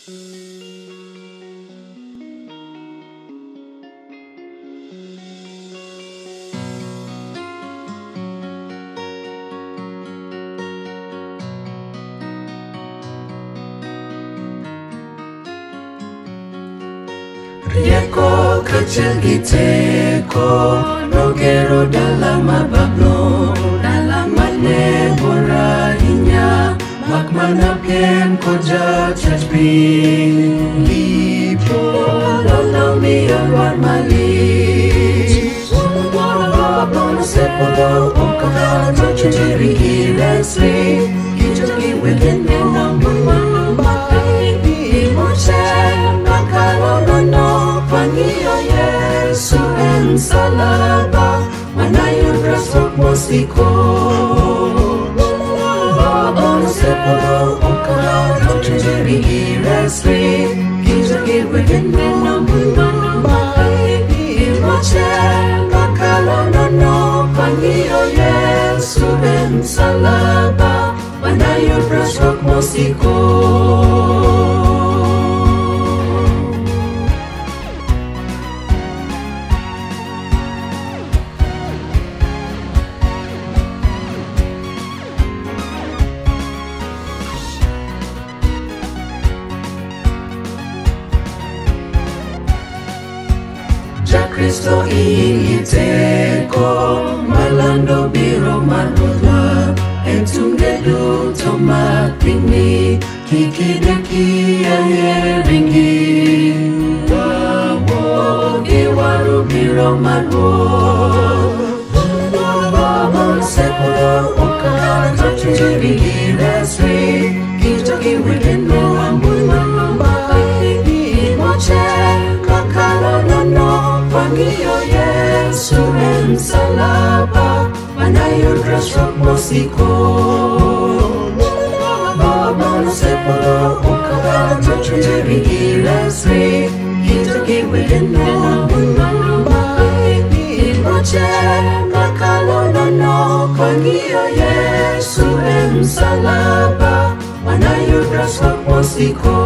Rieko kecil giteko Nogero dalam mabablo Dalam mane borahinya Mak manapin koja chajbin Lipo lolo miyawar mali Bono sepolo Okara chachiri iresri Kijaki within the number one Baby Imoche Makalono Pangio Yesu ensalaba Manayun rasok mosiko Bono sepolo Okara chachiri iresri Kijaki within the number one Baby Imoche Makalono Pangio Yesu ensalaba Manayun rasok mosiko Kristo iiteko malando biro marudwa entungedu tomatini kikideki ayeringi wawo giwaru biro marwo sepolo okara chachiri iresri kijaki witendo ambulman baby moche kakalono Pangio Yesu ensalaba Manayun rasok mosiko Bono sepolo Okara chachiri iresri Kijaki within the number Baby Imoche Kakalono Pangio Yesu ensalaba Manayun rasok mosiko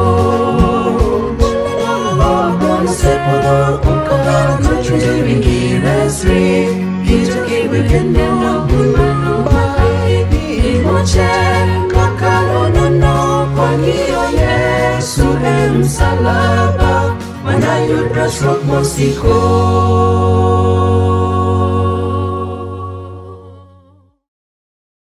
Bono sepolo Okara chachiri iresri Kijaki within the number Baby Imoche Kakalono Pangio Yesu ensalaba Manayun rasok mosiko